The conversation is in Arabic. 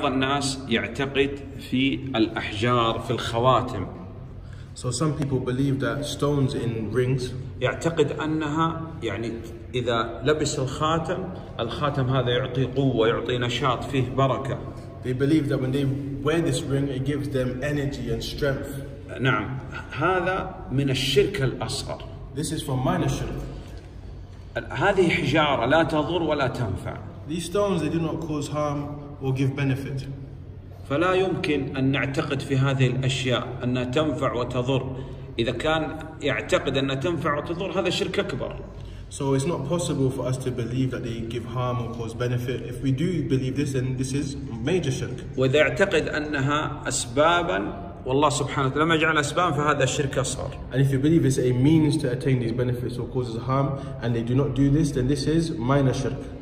بعض الناس يعتقد في الأحجار في الخواتم. So some people believe that stones in rings, يعتقد أنها يعني إذا لبس الخاتم هذا يعطي قوة، يعطي نشاط، فيه بركة. they believe that when they wear this ring, it gives them energy and strength. نعم، هذا من الشرك الأصغر. This is from minor shirk. هذه حجارة لا تضر ولا تنفع. These stones, they do not cause harm or give benefit. فلا يمكن أن نعتقد في هذه الأشياء أنها تنفع وتضر. إذا كان يعتقد أنها تنفع وتضر هذا شرك أكبر. So it's not possible for us to believe that they give harm or cause benefit. If we do believe this, then this is major shirk. وإذا يعتقد أنها أسبابا والله سبحانه وتعالى لم يجعل أسباب فهذا شرك أصغر. And if you believe it's a means to attain these benefits or causes harm and they do not do this, then this is minor shirk.